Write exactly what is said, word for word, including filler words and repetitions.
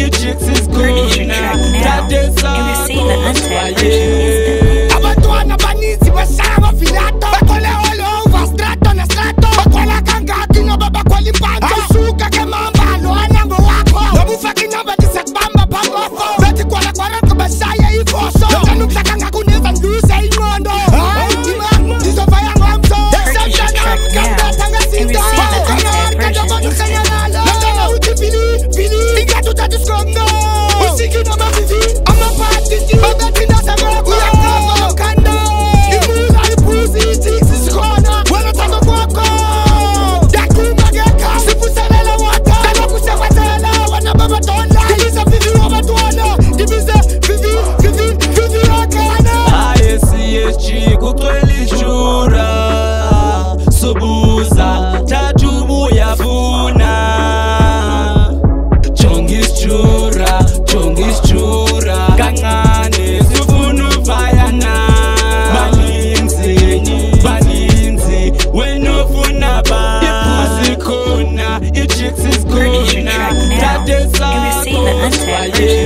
it chicks is good now. That is all. You receive an untapped version instantly. Abantwana baninzi basaya bafilato bakole all over strato na strato bakola kangaki no babakola impanto asuka ke mamba lo anango wakho nobufaka inyamba disakubamba phambafo bethi kwala kwara kubasaya ifoso ngani uhlaka ngakuneza nduse ingqondo hayi ima ndizovaya ngomso exception ngambetha ngezinto bakona kanjabo usenyalala ngana uthi vili vili ingathi uthatha isikongo usiki noma vivi amapati babethi ndasaba uyaqaba lokanda imuza ipuzi tiksi sikhona wena thando kwakho yakuma ngekha sifuselela wata sekusekwenzela wena babadonla ibiza vivi wabantwana ibiza vivi vivi vivi yakana aye C S G kucwela ijura sobuza thathu buyafuna jonga isijura jonga isijura kancane sifuna uvayana baninzi baninzi wena ufuna ba ipuzi khona i-chicks is khona that is all. You receive an untapped version.